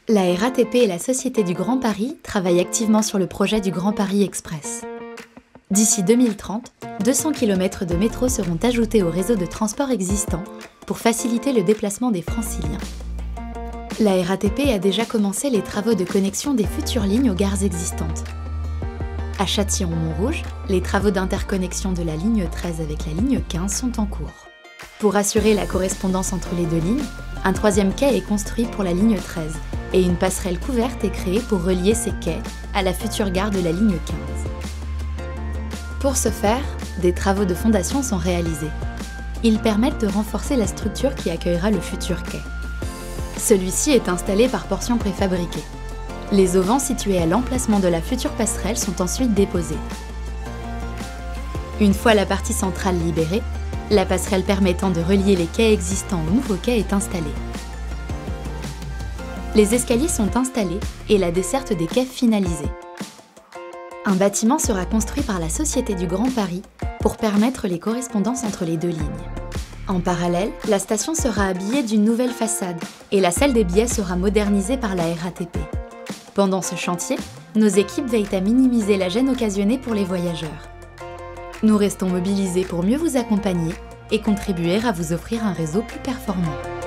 La RATP et la Société du Grand Paris travaillent activement sur le projet du Grand Paris Express. D'ici 2030, 200 km de métro seront ajoutés au réseau de transport existant pour faciliter le déplacement des Franciliens. La RATP a déjà commencé les travaux de connexion des futures lignes aux gares existantes. À Châtillon-Montrouge, les travaux d'interconnexion de la ligne 13 avec la ligne 15 sont en cours. Pour assurer la correspondance entre les deux lignes, un troisième quai est construit pour la ligne 13 et une passerelle couverte est créée pour relier ces quais à la future gare de la ligne 15. Pour ce faire, des travaux de fondation sont réalisés. Ils permettent de renforcer la structure qui accueillera le futur quai. Celui-ci est installé par portions préfabriquées. Les auvents situés à l'emplacement de la future passerelle sont ensuite déposés. Une fois la partie centrale libérée, la passerelle permettant de relier les quais existants au nouveau quai est installée. Les escaliers sont installés et la desserte des quais finalisée. Un bâtiment sera construit par la Société du Grand Paris pour permettre les correspondances entre les deux lignes. En parallèle, la station sera habillée d'une nouvelle façade et la salle des billets sera modernisée par la RATP. Pendant ce chantier, nos équipes veillent à minimiser la gêne occasionnée pour les voyageurs. Nous restons mobilisés pour mieux vous accompagner et contribuer à vous offrir un réseau plus performant.